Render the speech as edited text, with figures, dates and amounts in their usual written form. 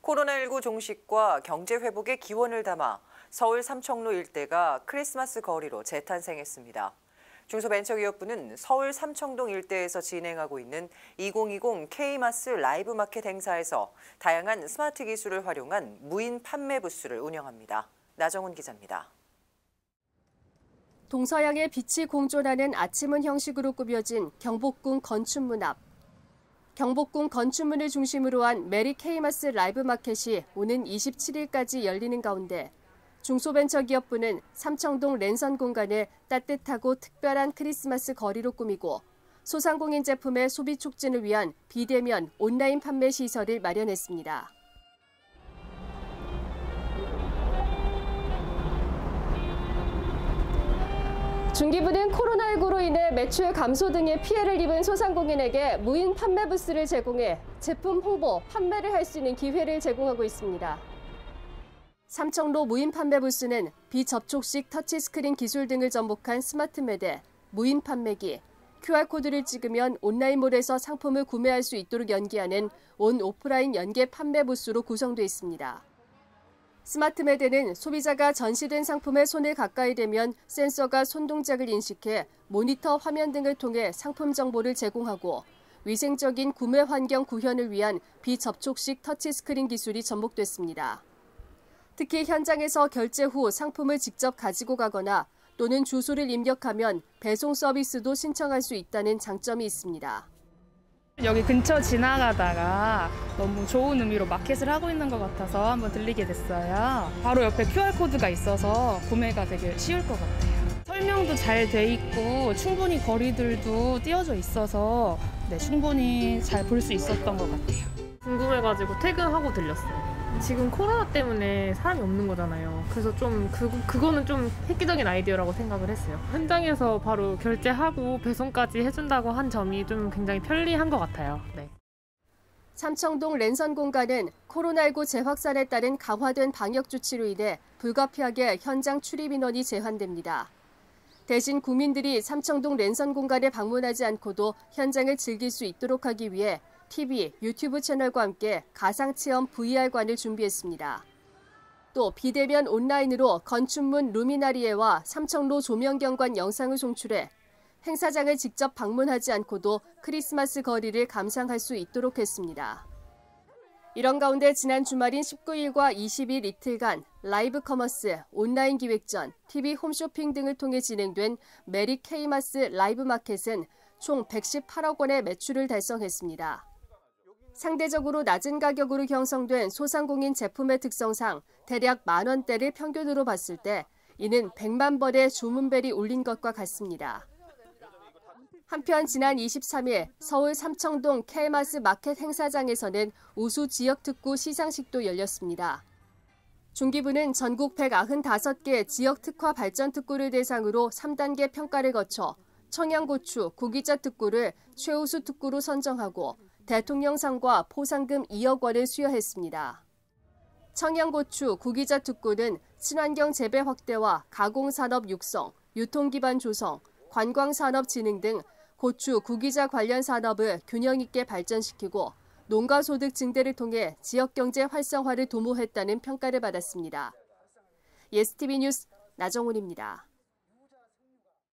코로나19 종식과 경제 회복의 기원을 담아 서울 삼청로 일대가 크리스마스 거리로 재탄생했습니다. 중소벤처기업부는 서울 삼청동 일대에서 진행하고 있는 2020 K마스 라이브 마켓 행사에서 다양한 스마트 기술을 활용한 무인 판매 부스를 운영합니다. 나정훈 기자입니다. 동서양의 빛이 공존하는 아침은 형식으로 꾸며진 경복궁 건춘문 앞. 경복궁 건춘문을 중심으로 한 메리 K마스 라이브 마켓이 오는 27일까지 열리는 가운데 중소벤처기업부는 삼청동 랜선 공간을 따뜻하고 특별한 크리스마스 거리로 꾸미고 소상공인 제품의 소비 촉진을 위한 비대면 온라인 판매 시설을 마련했습니다. 중기부는 코로나19로 인해 매출 감소 등의 피해를 입은 소상공인에게 무인 판매 부스를 제공해 제품 홍보, 판매를 할 수 있는 기회를 제공하고 있습니다. 삼청로 무인 판매 부스는 비접촉식 터치스크린 기술 등을 접목한 스마트 매대, 무인 판매기, QR코드를 찍으면 온라인몰에서 상품을 구매할 수 있도록 연계하는 온 오프라인 연계 판매 부스로 구성되어 있습니다. 스마트 매대는 소비자가 전시된 상품에 손을 가까이 대면 센서가 손 동작을 인식해 모니터 화면 등을 통해 상품 정보를 제공하고 위생적인 구매 환경 구현을 위한 비접촉식 터치스크린 기술이 접목됐습니다. 특히 현장에서 결제 후 상품을 직접 가지고 가거나 또는 주소를 입력하면 배송 서비스도 신청할 수 있다는 장점이 있습니다. 여기 근처 지나가다가 너무 좋은 의미로 마켓을 하고 있는 것 같아서 한번 들리게 됐어요. 바로 옆에 QR코드가 있어서 구매가 되게 쉬울 것 같아요. 설명도 잘 돼 있고 충분히 거리들도 띄워져 있어서 충분히 잘 볼 수 있었던 것 같아요. 궁금해가지고 퇴근하고 들렸어요. 지금 코로나 때문에 사람이 없는 거잖아요. 그래서 좀 그거는 좀 획기적인 아이디어라고 생각을 했어요. 현장에서 바로 결제하고 배송까지 해준다고 한 점이 좀 굉장히 편리한 것 같아요. 네. 삼청동 랜선 공간은 코로나19 재확산에 따른 강화된 방역 조치로 인해 불가피하게 현장 출입 인원이 제한됩니다. 대신 국민들이 삼청동 랜선 공간에 방문하지 않고도 현장을 즐길 수 있도록 하기 위해 TV, 유튜브 채널과 함께 가상체험 VR관을 준비했습니다. 또 비대면 온라인으로 건춘문 루미나리에와 삼청로 조명경관 영상을 송출해 행사장을 직접 방문하지 않고도 크리스마스 거리를 감상할 수 있도록 했습니다. 이런 가운데 지난 주말인 19일과 20일 이틀간 라이브 커머스, 온라인 기획전, TV 홈쇼핑 등을 통해 진행된 메리 K마스 라이브 마켓은 총 118억 원의 매출을 달성했습니다. 상대적으로 낮은 가격으로 형성된 소상공인 제품의 특성상 대략 10,000원대를 평균으로 봤을 때 이는 100만 번의 주문벨이 울린 것과 같습니다. 한편 지난 23일 서울 삼청동 K마스 마켓 행사장에서는 우수 지역특구 시상식도 열렸습니다. 중기부는 전국 195개 지역특화 발전특구를 대상으로 3단계 평가를 거쳐 청양고추, 구기자 특구를 최우수 특구로 선정하고 대통령상과 포상금 2억 원을 수여했습니다. 청양고추, 구기자 특구는 친환경 재배 확대와 가공산업 육성, 유통기반 조성, 관광산업 진흥 등 고추, 구기자 관련 산업을 균형 있게 발전시키고 농가소득 증대를 통해 지역경제 활성화를 도모했다는 평가를 받았습니다. 예스티비 뉴스 나정훈입니다.